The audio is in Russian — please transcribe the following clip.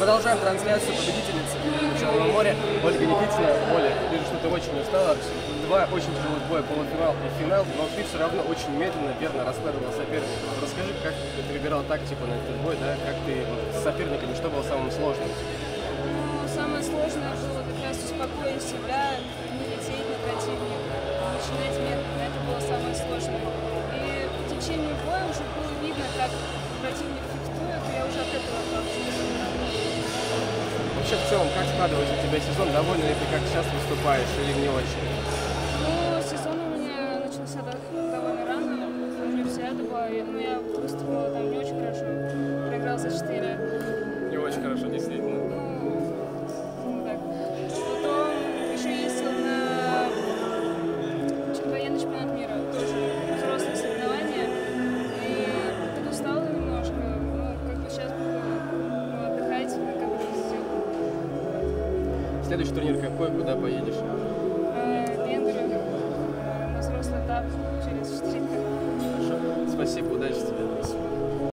Продолжаем трансляцию победительницы Черного моря Ольга Никитина. Оля, вижу, что ты очень устала. Два очень тяжелых боя, полуфинал и финал, но ты все равно очень медленно, верно раскладывала соперника. Расскажи, как ты выбирал тактику на этот бой, да? Как ты с соперниками, что было самым сложным? Ну, самое сложное было как раз успокоить себя, не лететь на противника, начинать медленно. Это было самое сложное. И по течению боя уже было видно, как противник фехтует, и я уже от этого отталкивалась. Вообще, в целом, как складывается у тебя сезон? Довольна ли ты, как сейчас выступаешь, или не очень? Ну, сезон у меня начался довольно рано, универсиада была, но я выступила там не очень хорошо, проиграл за 4. Не очень хорошо, действительно. Ну, так. Потом еще ездил на военный чемпионат мира, тоже взрослые соревнования, и подустала немножко, ну, как бы сейчас буду отдыхать, как бы сил. Следующий турнир какой, куда поедешь? Венгрию, на взрослый этап через 4 дня. Хорошо. Спасибо, удачи тебе.